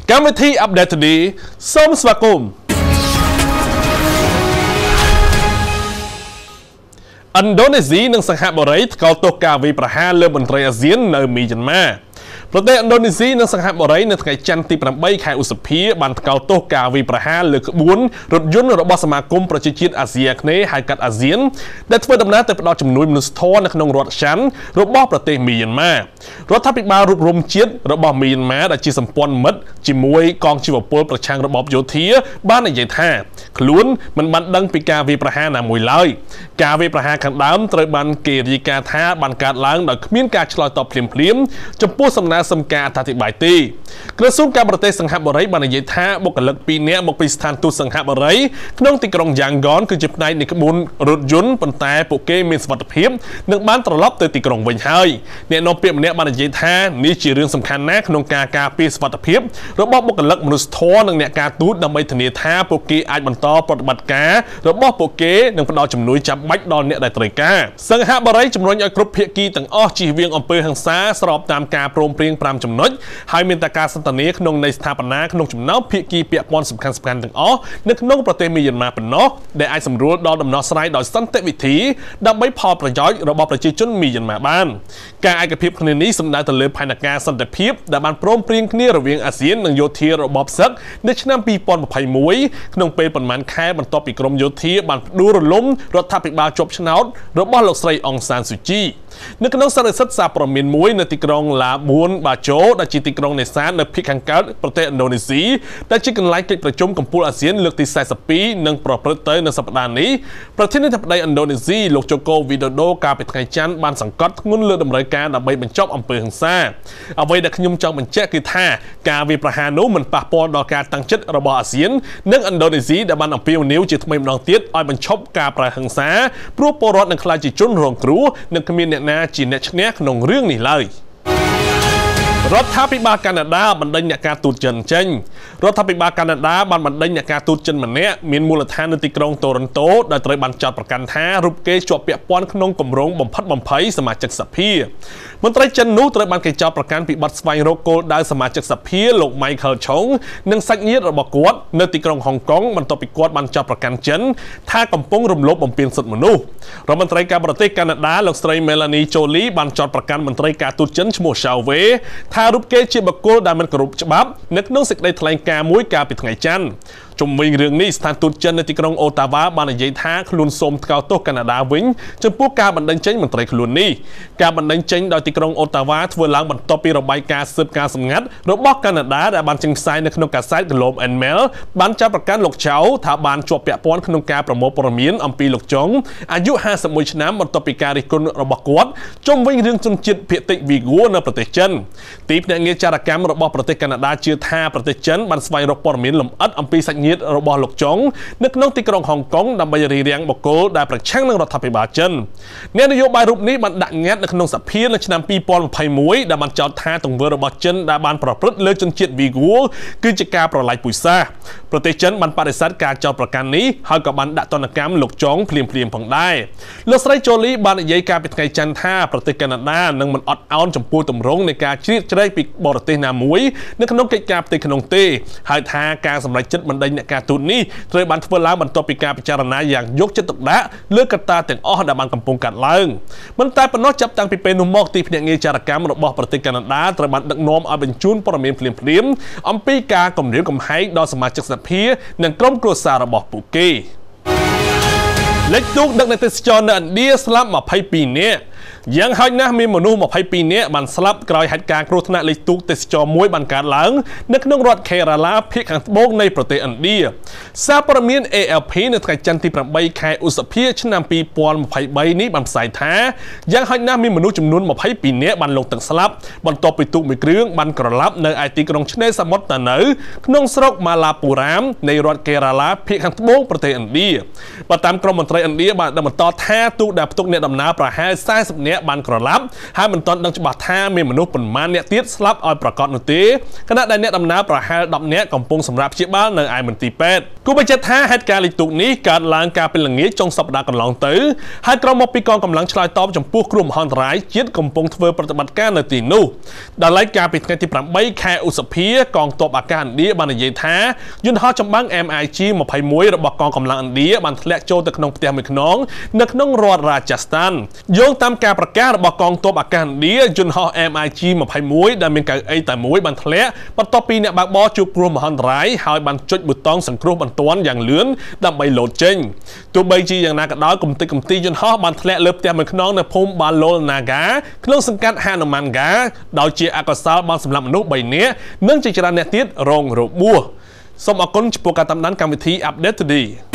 កម្មវិធី Update Today សូមស្វាគមន៍ឥណ្ឌូនេស៊ីនិងសិង្ហបុរីថ្កោលទោសការវាយប្រហារលើមន្ត្រីអាស៊ាននៅមីយ៉ាន់ម៉ាប្រទេសឥណ្ឌូនេស៊ីនិងសិង្ហបុរីនៅថ្ងៃច័ន្ទទី8ខែឧសភាបានថ្កោលទោសការវាយប្រហារលើក្បួនរថយន្តរបស់សមាគមប្រជាជាតិអាស៊ីអាគ្នេយ៍ហៅកាត់អាស៊ានដែលធ្វើដំណើរទៅផ្តល់ជំនួយមនុស្សធម៌នៅក្នុងរដ្ឋឆាន់របស់ប្រទេសមីយ៉ាន់ម៉ារដ្ឋាភិបាលរួបរមជាតិរបស់មីយ៉ាន់ម៉ាដែលជាសម្ព័ន្ធមិត្តជាមួយកងជីវពលប្រឆាំងរបបយោធាបាននិយាយថាខ្លួនមិនបានដឹងពីការវាយប្រហារណាមួយឡើយការវាយប្រហារខាងដើមត្រូវបានគេរាយការណ៍ថាបានកើតឡើងដោយគ្មានការឆ្លើយតបភ្លាមៗចំពោះសំណើសុំការអធិប្បាយទេក្រសួងការបរទេសសិង្ហបុរីបាននិយាយថាបុគ្គលិក2នាក់មកពីស្ថានទូតសិង្ហបុរីក្នុងទីក្រុងយ៉ាងហ្គនគឺជាផ្នែកនៃក្បួនរថយន្តប៉ុន្តែពួកគេមានសុវត្ថិភាពនិងបានត្រឡប់ទៅទីក្រុងវិញហើយអ្នកនាំពាក្យម្នាក់បាននិយាយថានេះជារឿងសំខាន់ណាស់ក្នុងការការពារសុវត្ថិភាពរបស់បុគ្គលិកមនុស្សធម៌និងអ្នកការទូតដើម្បីធានាថាពួកគេអាចបន្តប្រតិបត្តិការរបស់ពួកគេនិងផ្តល់ជំនួយចាំបាច់ដល់អ្នកដែលត្រូវការសិង្ហបុរីជំរុញឲ្យគ្រប់ភាគីទាំងអស់ជៀសវាងអំពើហិង្សាស្របតាមការព្រមព្រៀង5ចំណុចហើយមានតែការសន្ទនាក្នុងនៃស្ថាបនាក្នុងចំណោមភាគីពាក់ព័ន្ធសំខាន់ៗទាំងអស់នៅក្នុងប្រទេសមីយ៉ាន់ម៉ាប៉ុណ្ណោះដែលអាចសម្រួលដល់ដំណោះស្រាយដោយសន្តិវិធីដើម្បីផលប្រយោជន៍របស់ប្រជាជនមីយ៉ាន់ម៉ាបានការឯកភាពគ្នានេះសំដៅទៅលើផែនការសន្តិភាពដែលបានព្រមព្រៀងគ្នារវាងអាស៊ាននិងយោធារបបសឹកនៅឆ្នាំ2021ក្នុងពេលប៉ុន្មានខែបន្ទាប់ពីក្រមយោធាបានផ្ដួលរលំរដ្ឋាភិបាលជាប់ឆ្នោតរបស់លោកស្រីអុងសានស៊ូជីនៅក្នុងសន្និសីទសារព័ត៌មានមួយនៅទីក្រុងឡាបួនបាជូដែលជាទីក្រុងនេសាទនៅភាគខាងកើតប្រទេសឥណ្ឌូនេស៊ីដែលជាកន្លែងកិច្ចប្រជុំកំពូលអាស៊ានលើកទី42និងប្រព្រឹត្តទៅនៅសប្តាហ៍នេះប្រធានាធិបតីឥណ្ឌូនេស៊ីលោកជូកូវីដូដូកាលពីថ្ងៃច័ន្ទបានសង្កត់ធ្ងន់លើតម្រូវការដើម្បីបញ្ចប់អំពើហិង្សាអ្វីដែលខ្ញុំចង់បញ្ជាក់គឺថាការវាយប្រហារនោះមិនប៉ះពាល់ដល់ការតាំងចិត្តរបស់អាស៊ាននិងឥណ្ឌូនេស៊ីដែលបានអំពាវនាវជាថ្មីម្ដងទៀតឲ្យបញ្ឈប់ការប្រើហិង្សាព្រោះពលរដ្ឋនឹងក្លាយជាជនរងគ្រោះនិងគ្មានអ្នកណាជាអ្នកឈ្នះក្នុងរឿងនេះឡើយរដ្ឋាភិបាលកាណាដាបណ្ដេញអ្នកការទូតចិនចេញរដ្ឋាភិបាលកាណាដាបានបណ្ដេញអ្នកការទូតចិនម្នាក់មានមូលដ្ឋាននៅទីក្រុងតូរិនតូដែលត្រូវបានចោទប្រកាន់ថារូបគេជាប់ពាក់ព័ន្ធក្នុងគម្រោងបំផិតបំភ័យសមាជិកសភាមន្ត្រីចិននោះត្រូវបានគេចោទប្រកាន់ពីបទស្វែងរកគោលដៅសមាជិកសភាលោក Michael Chong និងសាច់ញាតិរបស់គាត់នៅទីក្រុងហុងកុងបន្ទាប់ពីគាត់បានចោទប្រកាន់ចិនថាកំពុងរំលោភបំពានសិទ្ធិមនុស្សរដ្ឋមន្ត្រីការបរទេសកាណាដាលោកស្រី Melanie Jolie បានចោទប្រកាន់មន្ត្រីការទូតចិនឈ្មោះ Zhao Wei ថារូបគេជាបុគ្គលដែលមិនគោរពច្បាប់នៅក្នុងសេចក្តីថ្លែងការណ៍មួយកាលពីថ្ងៃច័ន្ទជុំវិញរឿងនេះស្ថានទូតចិននៅទីក្រុងអូតាវ៉ាបាននិយាយថាខ្លួនសូមថ្កោលទោសកាណាដាវិញចំពោះការបណ្តេញចេញមន្ត្រីខ្លួននេះការបណ្តេញចេញដោយទីក្រុងអូតាវ៉ាធ្វើឡើងបន្ទាប់ពីរបាយការណ៍ស៊ើបការណ៍សម្ងាត់របស់កាណាដាដែលបានចេញផ្សាយនៅក្នុងកាសែត Globe and Mail បានចាប់ប្រកាន់លោកឆៅថាបានជាប់ពាក់ព័ន្ធក្នុងការប្រមូលព័ត៌មានអំពីលោកចុងអាយុ51ឆ្នាំបន្ទាប់ពីការរិះគន់របស់គាត់ជុំវិញរឿងជនជាតិភាគតិចវីហ្គូនៅប្រទេសចិនទីភ្នាក់ងារចារកម្មរបស់ប្រទេសកាណាដាជឿថាប្រទេសចិនបានស្វែងរកព័ត៌មានលម្អិតអំពីសាច់ញាតិរបស់លោកចុងនៅក្នុងទីក្រុងហុងកុងដើម្បីរារាំងបុគ្គលដែលប្រឆាំងនឹងរដ្ឋាភិបាលចិនអ្នកនយោបាយរូបនេះបានដាក់ញត្តិនៅក្នុងសភានៅឆ្នាំ2021ដែលបានចោទថាទង្វើរបស់ចិនដែលបានប្រព្រឹត្តលើជនជាតិវីហ្គូគឺជាការប្រល័យពូជសាសន៍ប្រទេសចិនបានបដិសេធការចោទប្រកាន់នេះហើយក៏បានដាក់ទណ្ឌកម្មលោកចុងភ្លាមៗផងដែរលោកស្រីជូលីបាននិយាយកាលពីថ្ងៃច័ន្ទថាប្រទេសកាណាដានឹងមិនអត់ឱនចំពោះទម្រង់នៃការជ្រៀតជ្រែកពីបរទេសណាមួយនៅក្នុងកិច្ចការផ្ទៃក្នុងទេហើយថាការសម្រេចចិត្តបណ្ដេញអ្នកការទូតនេះត្រូវបានធ្វើឡើងបន្ទាប់ពីការពិចារណាយ៉ាងយកចិត្តទុកដាក់លើកត្តាទាំងអស់ដែលបានកំពុងកើតឡើងមិនតែប៉ុណ្ណោះចាប់តាំងពីពេលនោះមកទីភ្នាក់ងារចារកម្មរបស់ប្រទេសកាណាដាត្រូវបានដឹកនាំឲ្យបញ្ជូនព័ត៌មានភ្លាមៗអំពីការគំរាមកំហែងដល់សមាជិកសភានិងក្រុមគ្រួសាររបស់ពួកគេលេខទូកដឹកអ្នកទេសចរនៅឥណ្ឌាស្លាប់22នាក់យ៉ាងហោចណាស់មានមនុស្ស22នាក់បានស្លាប់ក្រោយហេតុការណ៍គ្រោះថ្នាក់លេខទូកទេសចរមួយបានកើតឡើងនៅក្នុងរដ្ឋ Kerala ភាគខាងត្បូងនៃប្រទេសឥណ្ឌាសារព័ត៌មាន AFP នៅថ្ងៃច័ន្ទទី8ខែឧសភាឆ្នាំ2023នេះបានផ្សាយថាយ៉ាងហោចណាស់មានមនុស្សចំនួន22នាក់បានលង់ទឹកស្លាប់បន្ទាប់ពីទូកមួយគ្រឿងបានក្រឡាប់នៅឯទីក្រុងឆ្នេរសមុទ្រតានៅក្នុងស្រុក Malappuram នៃរដ្ឋ Kerala ភាគខាងត្បូងប្រទេសឥណ្ឌាបើតាមក្រុមមន្ត្រីឥណ្ឌាបានបន្តថាទូកដែលផ្ទុកអ្នកដំណើរប្រហែល40នាក់អ្នកបានក្រឡាប់ហើយមិនទាន់ដឹងច្បាស់ថាមានមនុស្សប៉ុន្មានអ្នកទៀតស្លាប់ឲ្យប្រកាសនោះទេខណៈដែលអ្នកដំណើរប្រហែល10នាក់កំពុងសម្រាប់ព្យាបាលនៅឯមន្ទីរពេទ្យគូបញ្ជាក់ថាហេតុការណ៍លិចទូកនេះកើតឡើងកាលពីល្ងាចចុងសប្តាហ៍កន្លងទៅហើយក្រុមមកពីកងកម្លាំងឆ្លើយតបចំពោះគ្រោះមហន្តរាយជាតិកំពុងធ្វើប្រតិបត្តិការនៅទីនោះដល់ឡែកកាលពីថ្ងៃទី8ខែឧសភាកងទ័ពអាកាសឥណ្ឌាបាននិយាយថាយន្តហោះចម្បាំង MiG-21 របស់កងកម្លាំងឥណ្ឌាបានធ្លាក់ចូលទៅក្នុងផ្ទះមួយខ្នងនៅក្នុងរដ្ឋរាជស្ថានយោងតាមការប្រកាសរបស់កងទ័ពអាកាសឥណ្ឌាយន្តហោះ MiG-21 ដែលមានកៅអីតែមួយបានធ្លាក់បន្ទាប់ពីអ្នកបើកបរជួបគ្រោះមហន្តរាយហើយបានចុចប៊ូតុងសង្គ្រោះបន្ទាន់យ៉ាងលឿនដើម្បីលោតចេញទោះបីជាយ៉ាងណាក៏ដោយគំតិចកំទីយន្តហោះបានធ្លាក់លើផ្ទះមួយខ្នងនៅភូមិបាឡូលណាហ្គាក្នុងសង្កាត់ហានុម៉ាន់ហ្គាដោយជាអកុសលបានសម្លាប់មនុស្ស3នាក់និងជាច្រើនអ្នកទៀតរងរបួសសូមអរគុណចំពោះការតាមដានកម្មវិធី Update Today